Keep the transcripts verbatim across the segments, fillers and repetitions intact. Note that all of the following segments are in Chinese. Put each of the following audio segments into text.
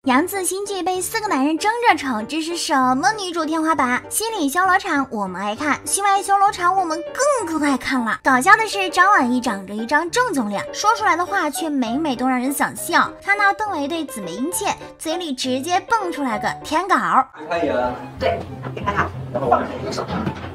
杨紫新剧被四个男人争着宠，这是什么女主天花板？心理修罗场我们爱看，戏外修罗场我们更更爱看了。搞笑的是，张晚意长着一张正经脸，说出来的话却每每都让人想笑。看到邓为对姊妹殷切，嘴里直接蹦出来个填稿。 开眼， 对，别看他。 然后往右手。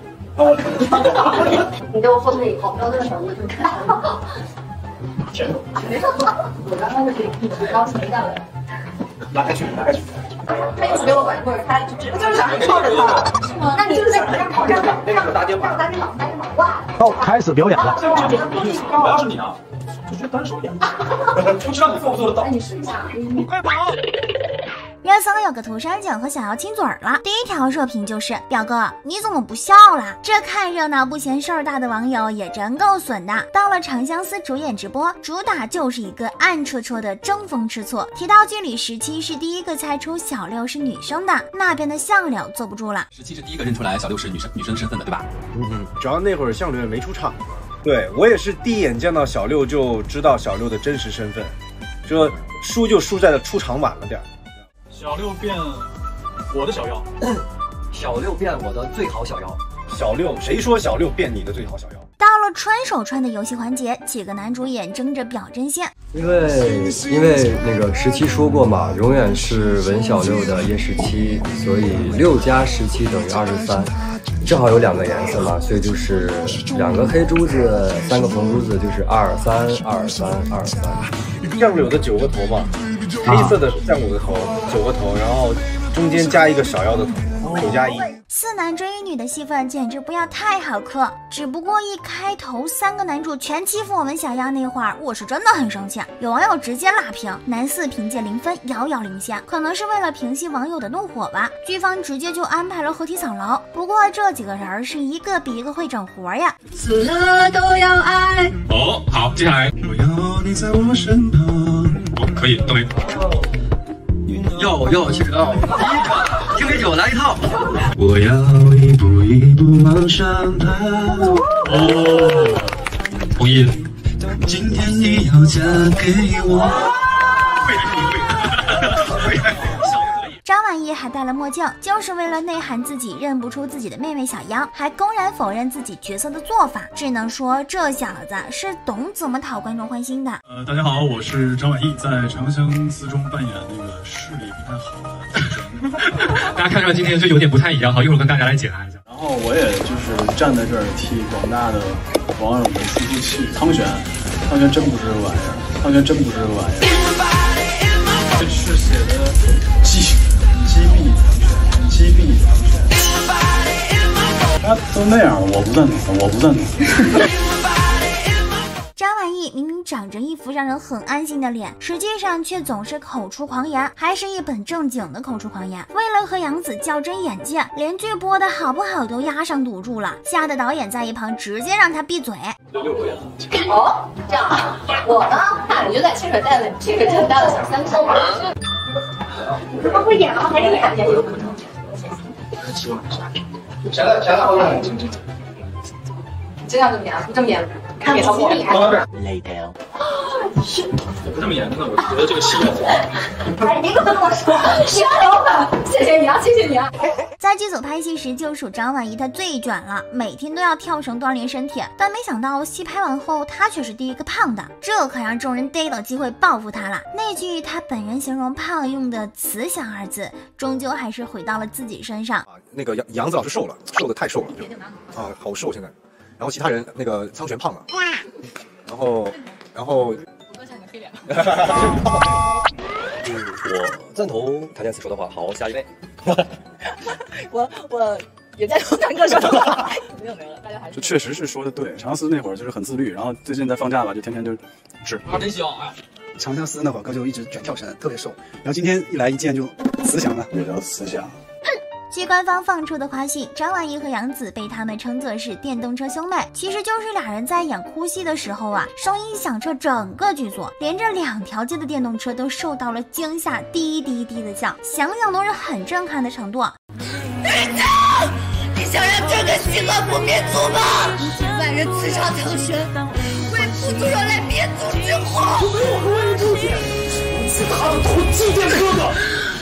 你给我后退以后，然后那个手就就看。 前手。 我刚刚就是你刚才干了。 拉开去，拉开去。 他一直给我拐棍，他就只就是想靠着他，是吗？那你就是在那跑上那个是搭肩膀， 搭肩膀，搭肩膀，哇！ 好，开始表演了。 我要是你啊，就是单手演，不知道你做不做得到。 那你试一下， 你快跑！ 热搜有个涂山璟和小姚亲嘴了，第一条热评就是表哥你怎么不笑了？这看热闹不嫌事儿大的网友也真够损的。到了长相思主演直播，主打就是一个暗戳戳的争风吃醋。提到剧里十七是第一个猜出小六是女生的，那边的相柳坐不住了。 十七是第一个认出来小六是女生女生身份的，对吧？ 嗯，主要那会儿相柳也没出场，对我也是第一眼见到小六就知道小六的真实身份，这输就输在了出场晚了点。 小六变我的小妖， 小六变我的最好小妖。 小六，谁说小六变你的最好小妖？ 到了穿手串的游戏环节，几个男主演争着表真线。 因为因为那个十七说过嘛，永远是文小六的叶十七，所以六加十七等于二十三，正好有两个颜色嘛，所以就是两个黑珠子，三个红珠子，就是二三二三二三。 相柳的九个头嘛，黑色的是相柳的头，九个头，然后中间加一个小妖的头，九加一。 四男追一女的戏份简直不要太好磕，只不过一开头三个男主全欺负我们小妖那会儿，我是真的很生气。有网友直接拉平，男四凭借零分遥遥领先，可能是为了平息网友的怒火吧。剧方直接就安排了合体扫楼，不过这几个人是一个比一个会整活呀。 死了都要爱。 哦，好，接下来我要你在我身旁。哦，可以，邓为。 哟哟，谢谢啊！听杯酒来一套。 我要一步一步往上爬。哦，同意。今天你要嫁给我。会会会。 张晚意还戴了墨镜，就是为了内涵自己认不出自己的妹妹小妖，还公然否认自己角色的做法。只能说这小子是懂怎么讨观众欢心的。 呃，大家好，我是张晚意，在《长相思》中扮演那个视力不太好的。 大家看上今天就有点不太一样，好，一会儿跟大家来解答一下。 然后我也就是站在这儿替广大的网友们出出气。汤玄，汤玄真不是个玩意儿，汤玄真不是个玩意儿。这是写的击击毙汤玄，击毙汤玄。他都那样了，我不赞同，我不赞同。 张晚意明明长着一副让人很安心的脸，实际上却总是口出狂言，还是一本正经的口出狂言。为了和杨紫较真演技，连剧播的好不好都押上赌注了，吓得导演在一旁直接让他闭嘴。 哦，这样啊，我呢，我就在清水带了清水镇待了小三周。他不演了，还是演演。 前来前来后面。 真要这么演，不这么演，看演到我。 不这么演，真的，我觉得这个戏要黄。 哎，你可不跟我说，是老板，谢谢你啊，谢谢你啊。 在剧组拍戏时，就属张晚意她最卷了，每天都要跳绳锻炼身体。但没想到戏拍完后，她却是第一个胖的，这可让众人逮到机会报复她了。那句她本人形容胖用的慈祥二字，终究还是回到了自己身上。 啊，那个杨杨子老师瘦了，瘦的太瘦了，啊，好瘦现在。然后其他人那个苍玄胖了，然后然后。 我都像你黑脸了。 嗯，我赞同谭健次说的话。好，下一位。 我我也在同谭哥说的话。没有没有了，大家还是。 就确实是说的对，长相思那会儿就是很自律，然后最近在放假吧，就天天就吃。 他真香啊！ 长相思那会儿哥就一直卷跳绳，特别瘦，然后今天一来一见就慈祥了， 也叫慈祥。 据官方放出的花絮，张晚意和杨紫被他们称作是电动车兄妹，其实就是俩人在演哭戏的时候啊，声音响彻整个剧组，连着两条街的电动车都受到了惊吓，滴滴滴的叫，想想都是很震撼的程度。 队长，你想让这个西恶不灭族吗？万人刺杀唐玄，为部族惹来灭族之祸。 我没有和你出血，是他的头祭奠哥哥。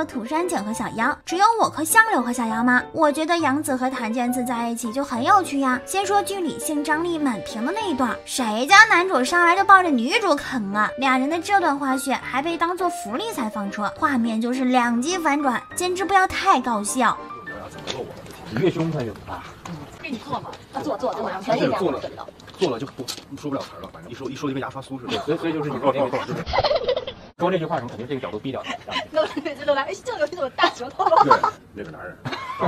了土山璟和小妖，只有我和相柳和小妖吗？我觉得杨紫和谭健次在一起就很有趣呀。先说剧里性张力满屏的那一段，谁家男主上来就抱着女主啃啊？俩人的这段花絮还被当做福利才放出，画面就是两极反转，简直不要太搞笑。 你越凶他越怕。 给你做嘛，啊做做做，全是这样做的。 做了就不说不了词了，反正一说一说就跟牙刷酥似的。所以所以就是你说这个就是说这句话的时候，肯定这个角度逼掉他。 都每次都来，哎，这个这种大舌头。 对，那个男人。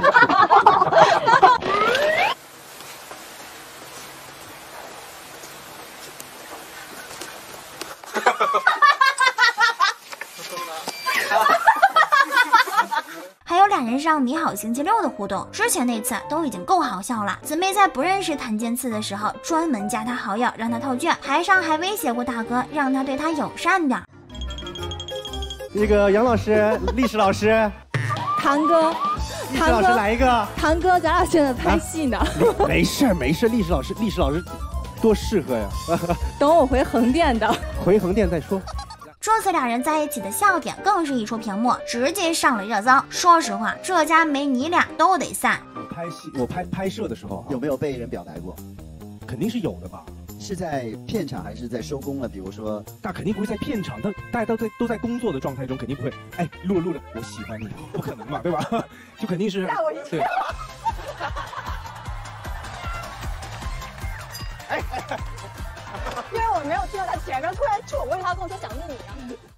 还有两人上《你好星期六》的互动，之前那次都已经够好笑了。姊妹在不认识谭健次的时候，专门加他好友让他套卷，台上还威胁过大哥，让他对他友善点。 那个杨老师、历史老师、 唐哥， 历史老师来一个。 唐哥，咱俩现在拍戏呢。 啊、没事没事，历史老师，历史老师多适合呀。 等我回横店的， 回横店再说。 这次俩人在一起的笑点更是一出屏幕，直接上了热搜。说实话，这家没你俩都得散。 我拍戏，我拍拍摄的时候， 有没有被人表白过？ 肯定是有的吧。 是在片场还是在收工了？比如说， 那肯定不会在片场，但大家都在都在工作的状态中，肯定不会。哎，录了录了，我喜欢你，不可能嘛，对吧？就肯定是。 吓我一跳。 哎。 因为我没有听到他前面突然冲我过去，他跟我说想录你啊。